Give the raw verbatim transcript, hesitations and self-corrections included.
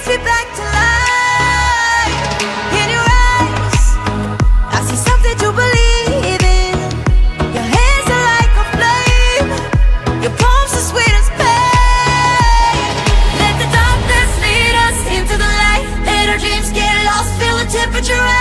brings me back to life. In your eyes, I see something to believe in. Your hands are like a flame, your palms are sweet as pain. Let the darkness lead us into the light. Let our dreams get lost, feel the temperature